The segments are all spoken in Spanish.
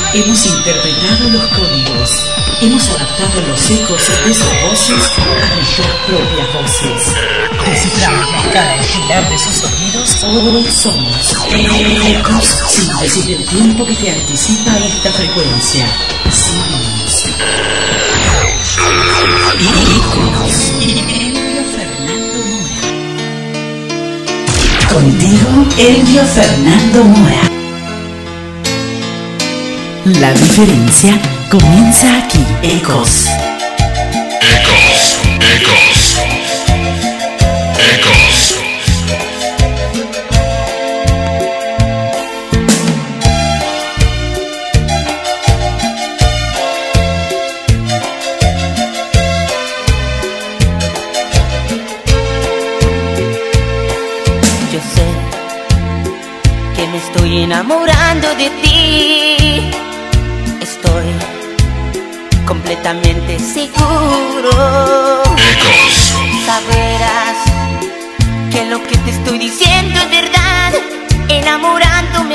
Hemos interpretado los códigos, hemos adaptado los ecos de sus voces a nuestras propias voces. Desciframos la escala estelar de sus sonidos. Hoy somos ecos, síntesis del tiempo que te anticipa esta frecuencia. Signos. Ecos. Elvio Fernando Mora. Contigo, Elvio Fernando Mora. La diferencia comienza aquí. Ecos. Ecos. Ecos. Ecos. Yo sé que me estoy enamorando de ti. Estoy completamente seguro. Ecos. Saberás que lo que te estoy diciendo es verdad. Enamorándome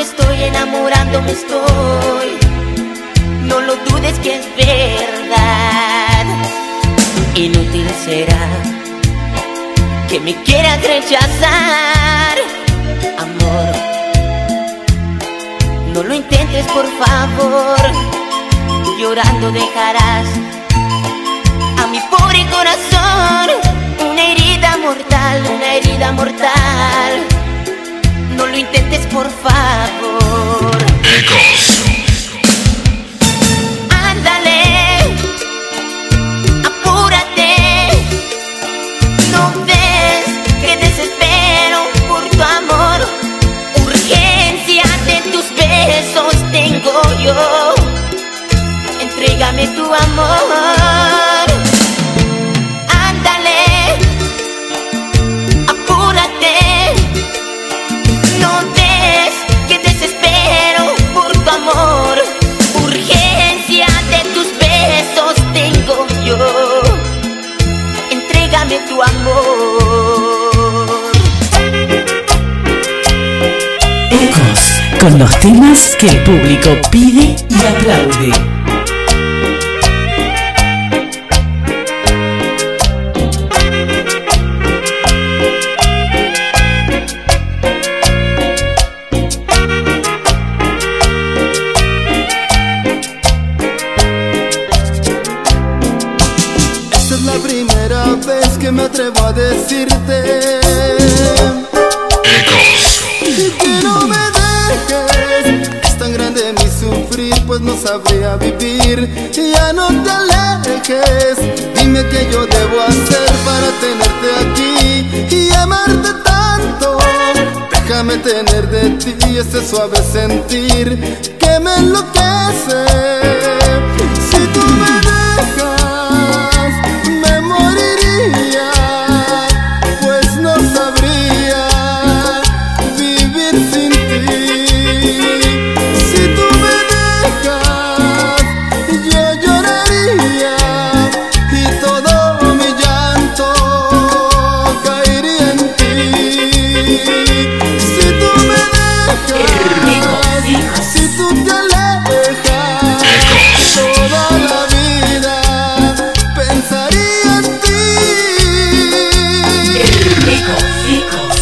estoy. No lo dudes que es verdad. Inútil será que me quieras rechazar, amor. No lo intentes, por favor. Llorando dejarás a mi pobre corazón una herida mortal. No lo intentes, por favor. Ecos. Ándale, apúrate. ¿No ves que desespero por tu amor? Urgencia de tus besos tengo yo. Entrégame tu amor. Ándale, apúrate. ¿No ves que desespero por tu amor? Urgencia de tus besos tengo yo. Entrégame tu amor. Ecos, con los temas que el público pide y aplaude. Esta es la primera vez que me atrevo a decirte Ecos. que no me dejes. Es tan grande mi sufrir, pues no sabría vivir. Ya no te alejes. Dime qué yo debo hacer para tenerte aquí y amarte tanto. Déjame tener de ti ese suave sentir que me enloquece. Si tú me dejas, me moriría, pues no sabría vivir sin ti. Si tú me dejas, yo lloraría y todo mi llanto caería en ti. Si tú me dejas, si tú te alejas, toda la vida pensaría en ti. Ecos.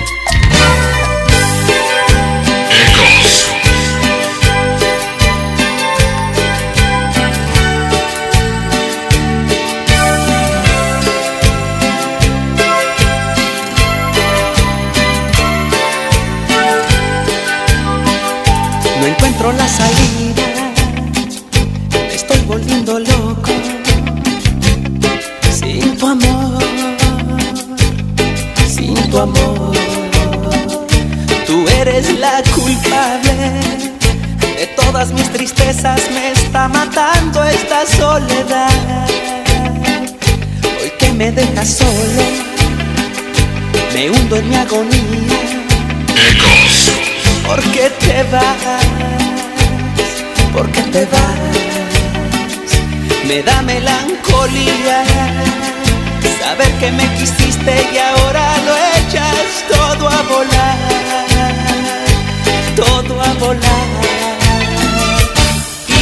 No encuentro la salida, me estoy volviendo loco. Sin tu amor, sin tu amor. Tú eres la culpable de todas mis tristezas. Me está matando esta soledad. Hoy que me dejas solo, me hundo en mi agonía. Ecos. ¿Por qué te vas? ¿Por qué te vas? Me da melancolía saber que me quisiste y ahora lo echas todo a volar, todo a volar.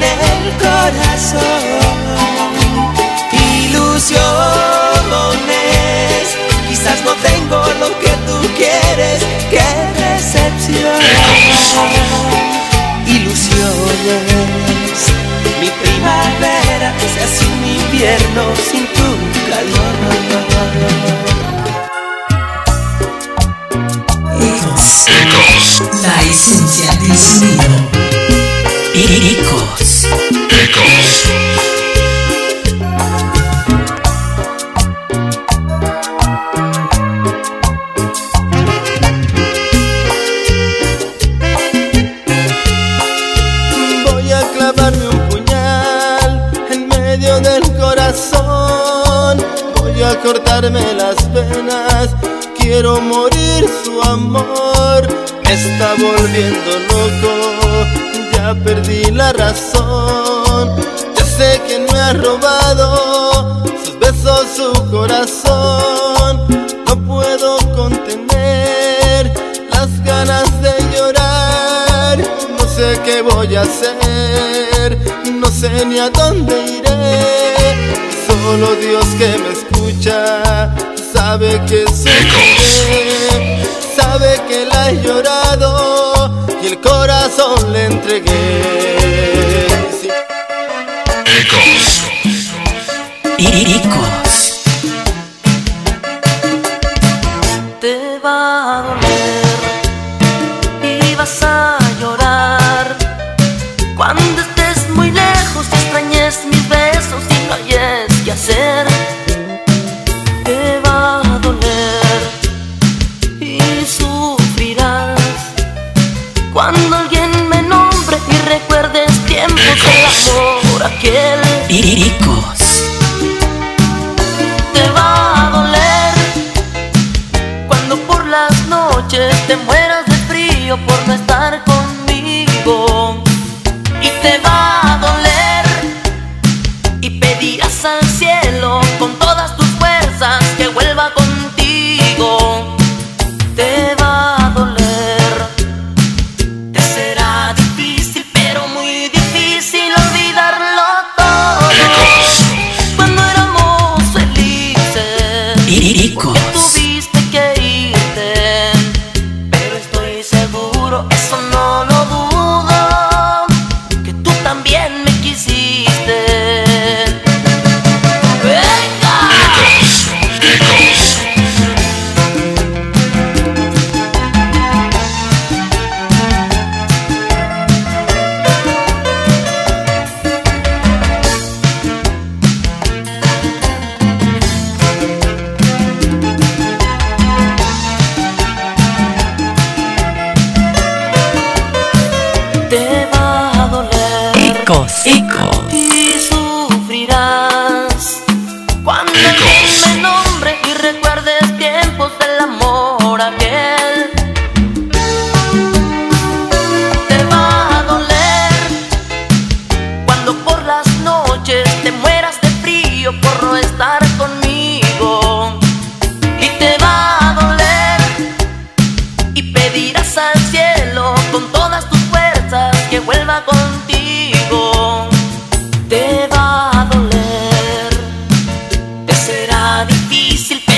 en el corazón. Ilusiones, quizás no tengo lo que tú quieres. ¡Qué decepción! Ilusiones, mi primavera se hace un invierno sin tu calor. Ecos. La esencia del sonido. Ecos. Ecos. Voy a clavarme un puñal en medio del corazón. Voy a cortarme las venas. Quiero morir, su amor me está volviendo loco. Ya perdí la razón. Ya sé que me ha robado sus besos, su corazón. No puedo contener las ganas de llorar. No sé qué voy a hacer, no sé ni a dónde iré. Solo Dios que me escucha sabe que sufriré, sabe que la he llorado y el corazón le entregué. Sí. Ecos. Ecos. Te va a doler y vas a llorar cuando estés muy lejos y extrañes mis besos y no hayas que hacer. Te va a doler y sufrirás cuando alguien me nombre y recuerdes tiempos del amor aquel. Ecos. Te va a doler cuando por las noches te mueras de frío por no estar conmigo. Y te va a doler y pedirás al cielo con todas tus fuerzas que vuelva contigo. Te va a doler, te será difícil, pero muy difícil olvidarlo todo. Cuando éramos felices, Ecos. tuviste que irte, pero estoy seguro, eso no lo dudo, que tú también me quisiste. ¡Venga! Ecos. Te va a doler Ecos. Ecos. y sufrirás cuando alguien me nombre y recuerdes tiempos del amor aquel. Te va a doler cuando por las noches te mueras de frío por no estar conmigo. Y te va a doler y pedirás al cielo con todas tus fuerzas que vuelva contigo. Te va a doler, te será difícil,